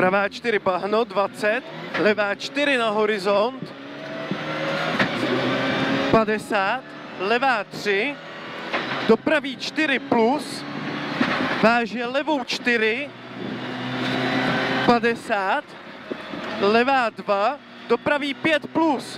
pravá 4 bahno, 20, levá 4 na horizont, 50, levá 3, do pravý 4 plus, váže levou 4, 50, levá 2, do pravý 5 plus,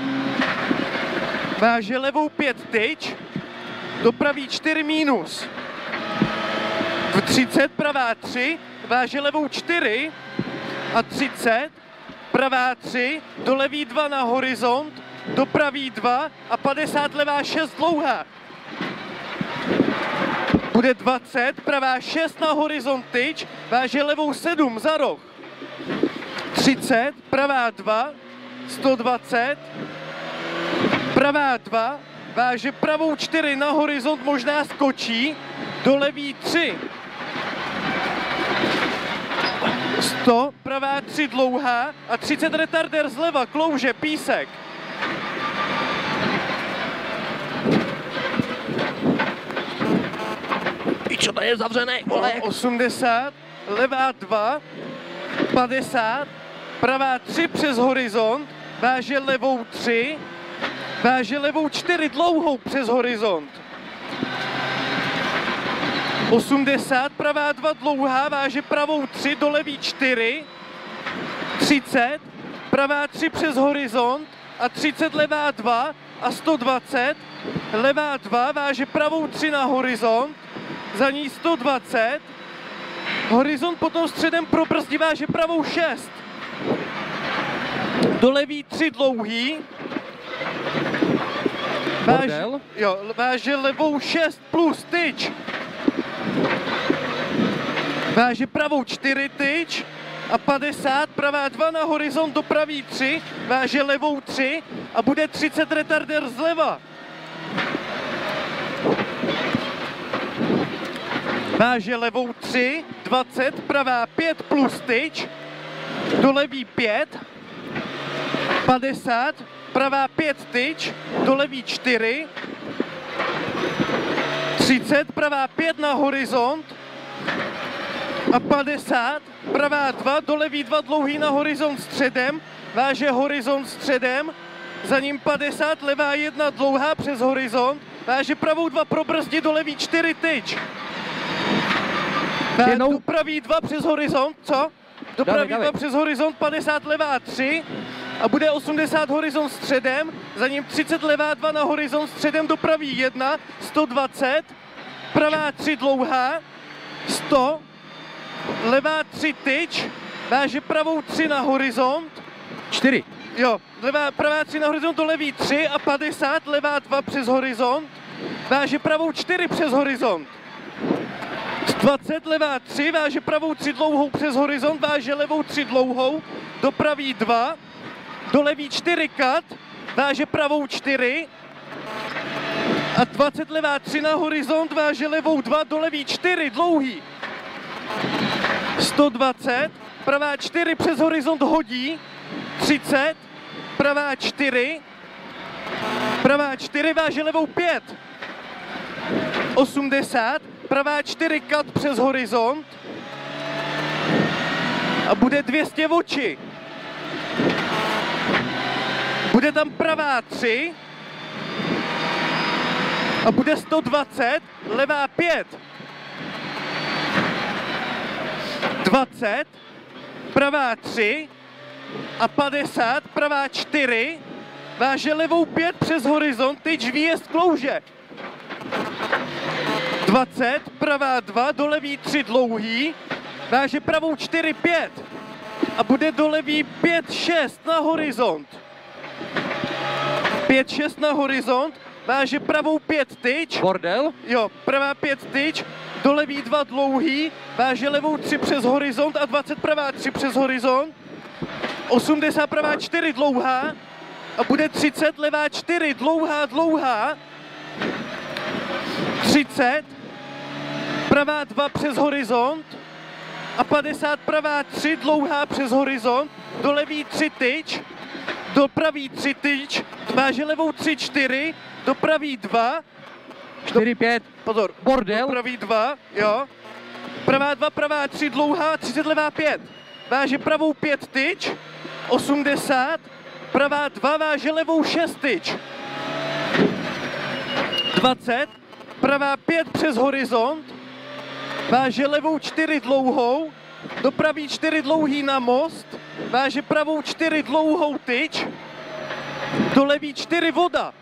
váže levou 5 tyč, do pravý 4 minus, v 30 pravá 3, váže levou 4 a 30, pravá 3, do levý 2 na horizont, do pravý 2 a 50 levá 6 dlouhá. Bude 20, pravá 6 na horizont tyč, váže levou 7 za roh. 30, pravá 2, 120, pravá 2, váže pravou 4 na horizont, možná skočí, do levý 3. 100, pravá 3 dlouhá a 30 retardér zleva, klouže, písek. Pičo, to je zavřený, vole. 80, levá 2, 50, pravá 3 přes horizont, váže levou 3, váže levou 4 dlouhou přes horizont. 80, pravá 2 dlouhá, váže pravou 3, do levý 4, 30, pravá 3 přes horizont a 30 levá 2 a 120, levá 2, váže pravou 3 na horizont, za ní 120, horizont potom středem probrzdí, váže pravou 6, do levý 3 dlouhý, váže levou 6 plus tyč, váže pravou 4 tyč a 50, pravá 2 na horizont, do pravý 3, váže levou 3 a bude 30 retardér zleva. Váže levou 3, 20, pravá 5 plus tyč, do levý 5, 50, pravá 5 tyč, do levý 4, 30, pravá 5 na horizont a 50, pravá 2, do levý 2 dlouhý na horizont středem, váže horizont středem, za ním 50, levá 1 dlouhá přes horizont, váže pravou 2 probrzdí, do levý 4 tyč. Do pravý 2 přes horizont, co? Do pravý 2 přes horizont, 50 levá 3 a bude 80 horizont středem, za ním 30 levá 2 na horizont středem, do pravý 1, 120, pravá 3 dlouhá, 100, levá 3 tyč, váže pravou 3 na horizont, 4. Jo, pravá 3 na horizont, do levý 3 a 50, levá 2 přes horizont, váže pravou 4 přes horizont. 20, levá 3, váže pravou 3 dlouhou přes horizont, váže levou 3 dlouhou, do pravý 2, do levý 4 kat, váže pravou 4 a 20 levá 3 na horizont, váže levou 2, do levý 4 dlouhý. 120, pravá 4 přes horizont hodí, 30, pravá 4, váže levou 5, 80, pravá 4 kat přes horizont a bude 200 oči. Bude tam pravá 3 a bude 120, levá 5. 20, pravá 3 a 50, pravá 4, váže levou 5 přes horizont, tyč výjezd klouže. 20, pravá 2, do levý 3 dlouhý, váže pravou 4, 5 a bude do levý 5, 6 na horizont. 5, 6 na horizont, váže pravou 5 tyč. Bordel? Jo, pravá 5 tyč, do levý 2 dlouhý, váže levou 3 přes horizont a 20 pravá 3 přes horizont. 80 pravá 4 dlouhá a bude 30 levá 4 dlouhá. 30, pravá 2 přes horizont a 50 pravá 3 dlouhá přes horizont, do levý 3 tyč, do pravý 3 tyč, váže levou 3, 4, do pravý 2, 4, 5, pozor, bordel, do pravý 2, jo, pravá 2, pravá 3 dlouhá, 30 levá 5. váže pravou 5 tyč, 80, pravá 2, váže levou 6 tyč, 20, pravá 5 přes horizont, váže levou 4 dlouhou, do pravý 4 dlouhý na most, váže pravou 4 dlouhou tyč, do levý 4 voda,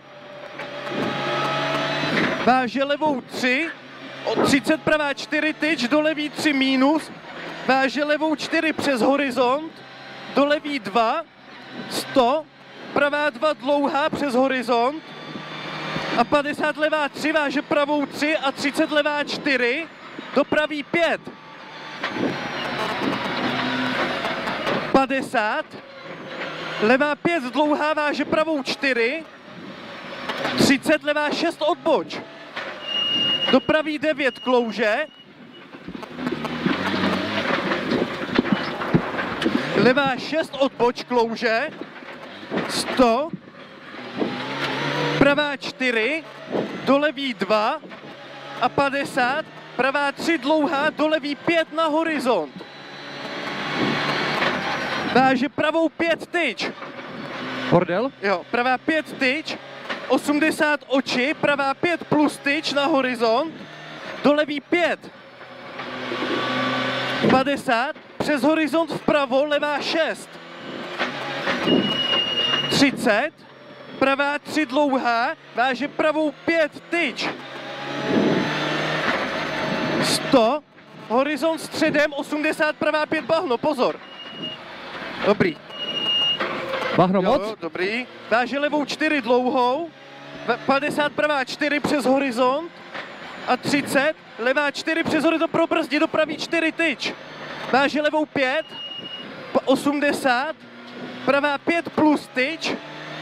váže levou 3, 30 pravá 4 tyč, do levý 3 mínus, váže levou 4 přes horizont, do levý 2, 100, pravá 2 dlouhá přes horizont a 50 levá 3, váže pravou 3 a 30 levá 4, do pravý 5. 50, levá 5 dlouhá, váže pravou 4, 30 levá 6 odboč, do pravý 9 klouže, levá 6 odboč klouže, 100, pravá 4, do levý 2 a 50, pravá 3 dlouhá, do levý 5 na horizont. Váže pravou 5 tyč. Bordel? Jo, pravá 5 tyč, 80 oči, pravá 5 plus tyč na horizont, do levý 5. 50, přes horizont vpravo, levá 6. 30, pravá 3 dlouhá, váže pravou 5 tyč. 100, horizont středem, 80, pravá 5 bahno, pozor. Dobrý. Bahno moc? Jo, dobrý. Váže levou 4 dlouhou, 50 pravá 4 přes horizont a 30, levá 4 přes horizont pro brzdi, do pravý 4 tyč. Váže levou 5, 80, pravá 5 plus tyč,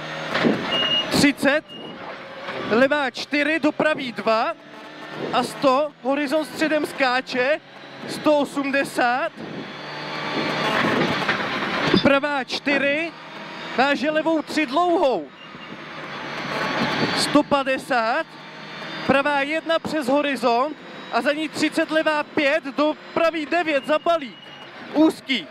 30, levá 4, do pravý 2 a 100, horizont středem skáče, 180, pravá 4, váže levou 3 dlouhou, 150, pravá 1 přes horizont a za ní 30 levá 5, do pravý 9 za balík, úzký.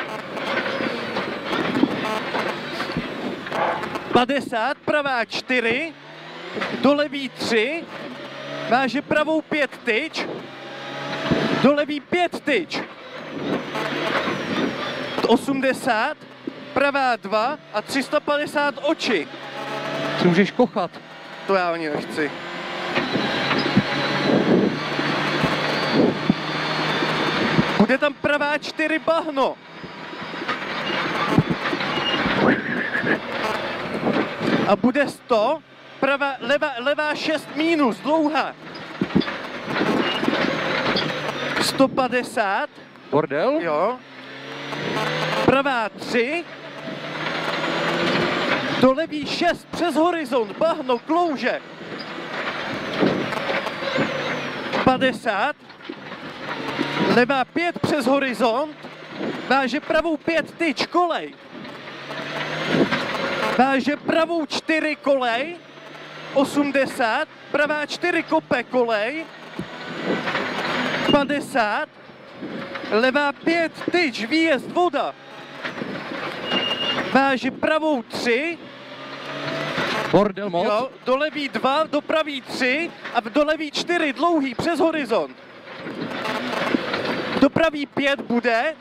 50, pravá 4, do levý 3, váže pravou 5 tyč, do levý 5 tyč. 80, pravá 2 a 350 oči. Ty můžeš kochat. To já ani nechci. Bude tam pravá 4 bahno. A bude 100, levá 6 mínus, dlouhá. 150. Bordel? Jo. Pravá 3. Do levý 6 přes horizont, bahno, klouže. 50. Levá 5 přes horizont, váže pravou 5 tyč, kolej. Váže pravou 4 kolej, 80, pravá 4 kope kolej, 50, levá 5 tyč, výjezd voda. Váže pravou 3, Bordel moc? jo, do levý 2, do pravý 3 a do levý 4 dlouhý přes horizont. Do pravý 5 bude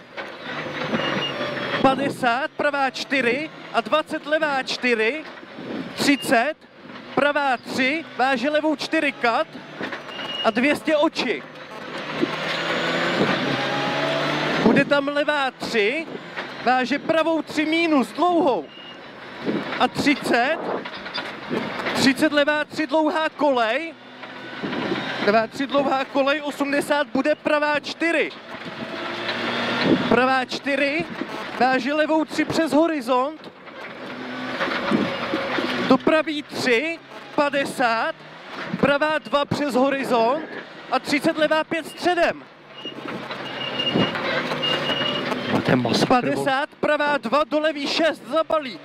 50, pravá 4 a 20 levá 4, 30, pravá 3, váže levou 4 kat a 200 oči. Bude tam levá 3, váže pravou 3 mínus dlouhou a 30, 30 levá 3 dlouhá kolej, levá 3 dlouhá kolej, 80 bude pravá 4. Pravá 4, váže levou 3 přes horizont, do pravý 3, 50, pravá 2 přes horizont a 30 levá 5 středem. A ten masakr. 50, pravá 2, do levý 6 za balík.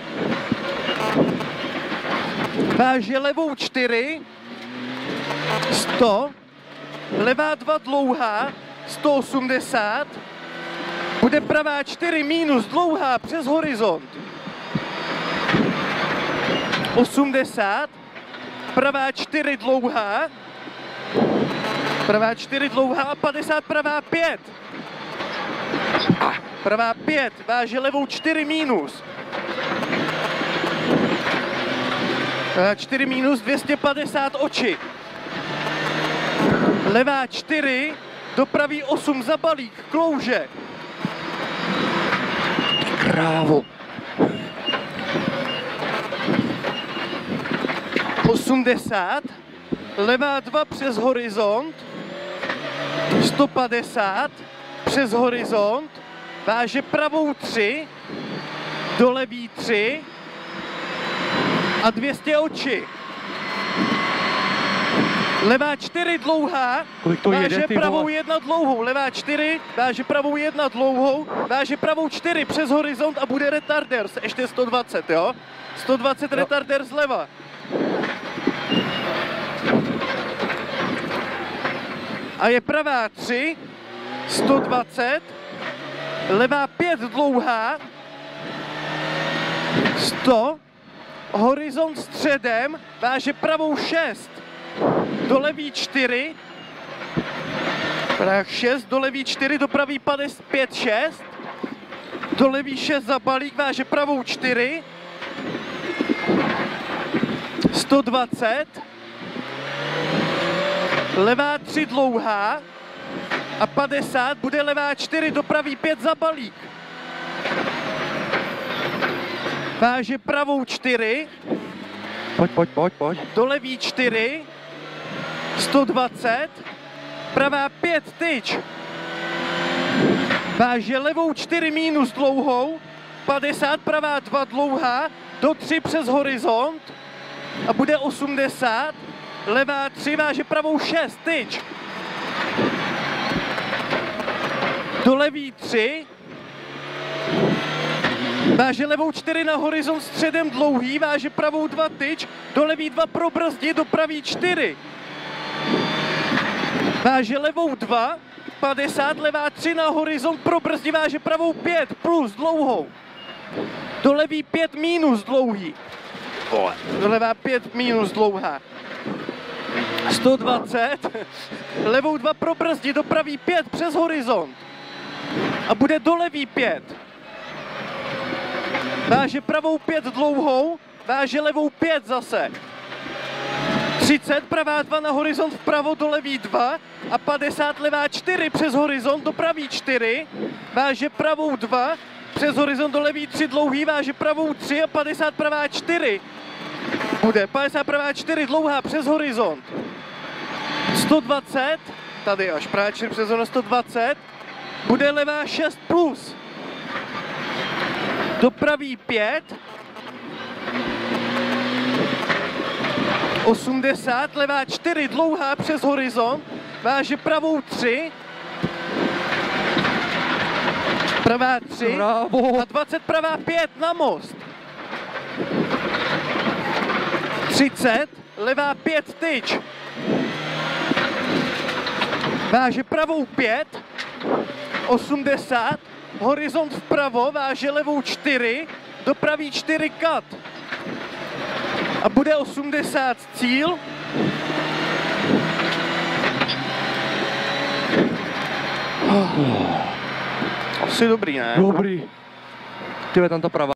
Váže levou 4, 100, levá 2 dlouhá, 180, Bude pravá 4 minus dlouhá přes horizont. 80. Pravá 4 dlouhá. Pravá 4 dlouhá a 50 pravá 5. Pravá 5 váže levou 4 minus. Pravá 4 minus 250 oči. Levá 4 dopraví 8 za balík, klouže. Krávo. 80, levá 2 přes horizont, 150 přes horizont, váže pravou 3, do levý 3 a 200 oči. Levá 4 dlouhá, Kolik to jede, váže ty pravou vole? 1 dlouhou, levá 4, váže pravou 1 dlouhou, váže pravou 4 přes horizont a bude retarders, ještě 120, jo? 120 No. retarder zleva. A je pravá 3, 120, levá 5 dlouhá, 100, horizont středem, váže pravou 6, do levý 4, pravá 6, do levý 4, do pravý 5, 6, do levý 6 za balík, váže pravou 4, 120, levá 3 dlouhá a 50, bude levá 4, dopraví 5 za balík. Váže pravou 4, Pojď. do levý 4, 120, pravá 5 tyč. Váže levou 4 minus dlouhou, 50, pravá 2 dlouhá, do 3 přes horizont a bude 80, levá 3 váže pravou 6 tyč. Do levý 3, váže levou 4 na horizont středem dlouhý, váže pravou 2 tyč, do levý 2 pro brzdi, do pravý 4. Váže levou 2, 50, levá 3 na horizont pro brzdi, váže pravou 5 plus dlouhou. Do levý 5 minus dlouhý. Do levá 5 minus dlouhá. 120, levou 2 pro brzdi, do pravý 5 přes horizont. A bude do levý 5. Váže pravou 5 dlouhou, váže levou 5 zase. 30, pravá 2 na horizont vpravo, do levý 2 a 50, levá 4 přes horizont, do pravý 4, váže pravou 2, přes horizont do levý 3 dlouhý, váže pravou 3 a 50 pravá 4. Bude 50 pravá 4 dlouhá přes horizont. 120, tady až pravá 4 přes horizont 120, bude levá 6 plus. Do pravý 5, 80, levá 4 dlouhá přes horizont, váže pravou 3, pravá 3 Bravo. a 20 pravá 5 na most. 30, levá 5 tyč. Váže pravou 5, 80, horizont vpravo, váže levou 4, do pravý 4 kat. A bude 80 cíl. Asi dobrý, ne? Dobrý. Tyve, tam ta pravá.